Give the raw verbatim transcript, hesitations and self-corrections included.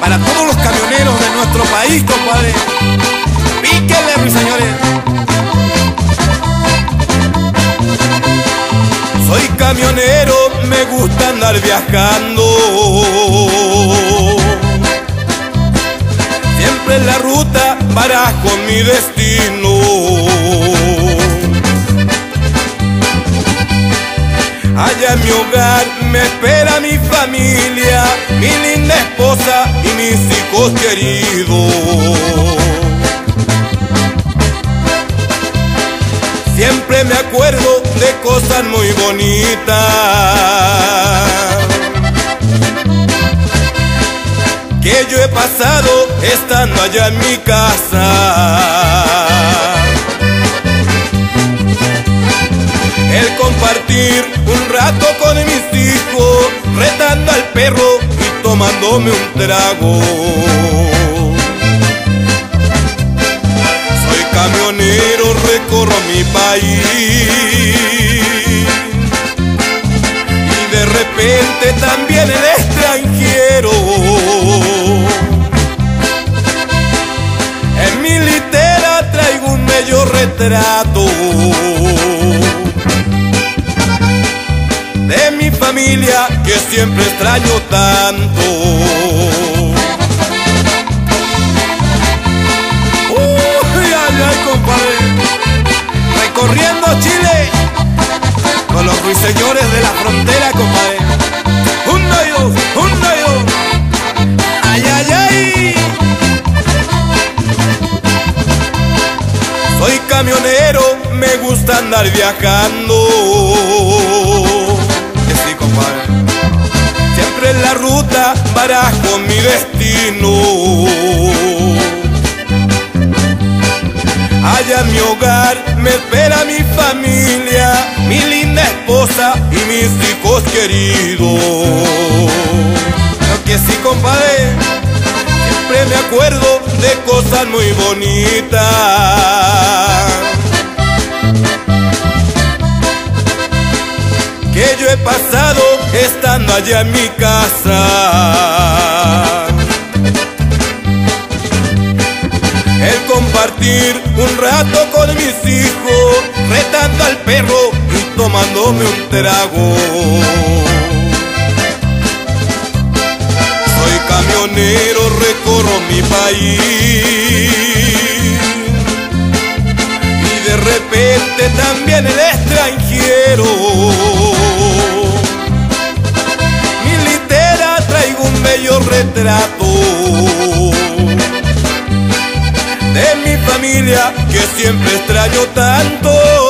para todos los camioneros de nuestro país, compadre. Píquenle, mis señores. Soy camionero, me gusta andar viajando, siempre en la ruta barajo mi destino. Allá en mi hogar me espera mi familia, mi linda esposa y mis hijos queridos. Siempre me acuerdo de cosas muy bonitas que yo he pasado estando allá en mi casa. El compartir un rato con mis hijos, retando al perro y tomándome un trago. Soy camionero, recorro mi país y de repente también el extranjero. En mi litera traigo un bello retrato de mi familia que siempre extraño tanto. Uy, ay, ay, compadre, recorriendo Chile con los ruiseñores de la frontera, compadre. Uno y dos, uno y dos. Ay, ay, ay. Soy camionero, me gusta andar viajando. Siempre en la ruta barajo mi destino. Allá en mi hogar me espera mi familia, mi linda esposa y mis hijos queridos. Creo que sí, compadre. Siempre me acuerdo de cosas muy bonitas que yo he pasado estando allá en mi casa. El compartir un rato con mis hijos, retando al perro y tomándome un trago. Soy camionero, recorro mi país y de repente también el extranjero. Mi litera traigo un bello retrato de mi familia que siempre extraño tanto.